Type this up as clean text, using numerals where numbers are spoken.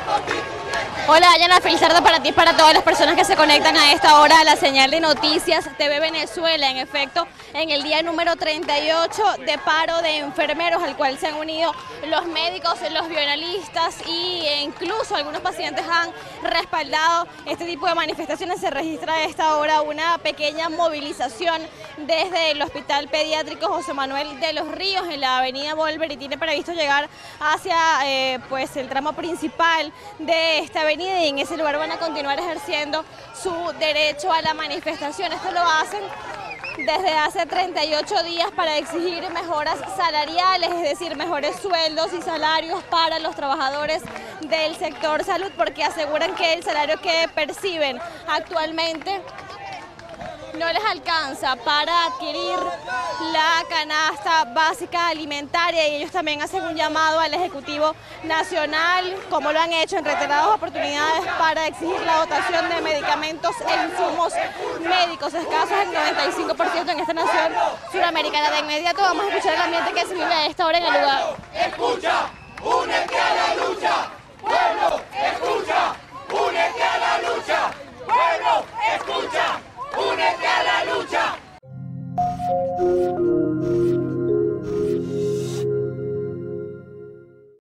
Hola, Dayana, feliz tarde para ti y para todas las personas que se conectan a esta hora a la señal de noticias TV Venezuela. En efecto, en el día número 38 de paro de enfermeros, al cual se han unido los médicos, los bioanalistas e incluso algunos pacientes han respaldado este tipo de manifestaciones. Se registra a esta hora una pequeña movilización desde el Hospital Pediátrico José Manuel de los Ríos en la avenida Bolívar y tiene previsto llegar hacia el tramo principal de esta avenida, y en ese lugar van a continuar ejerciendo su derecho a la manifestación. Esto lo hacen desde hace 38 días para exigir mejoras salariales, es decir, mejores sueldos y salarios para los trabajadores del sector salud, porque aseguran que el salario que perciben actualmente no les alcanza para adquirir la canasta básica alimentaria, y ellos también hacen un llamado al Ejecutivo Nacional, como lo han hecho en reiteradas oportunidades, para exigir la dotación de medicamentos e insumos médicos escasos, el 95% en esta nación suramericana. De inmediato vamos a escuchar el ambiente que se vive a esta hora en el lugar. Escucha, únete a la lucha, pueblo, escucha, únete a la lucha, pueblo, escucha, únete a la lucha.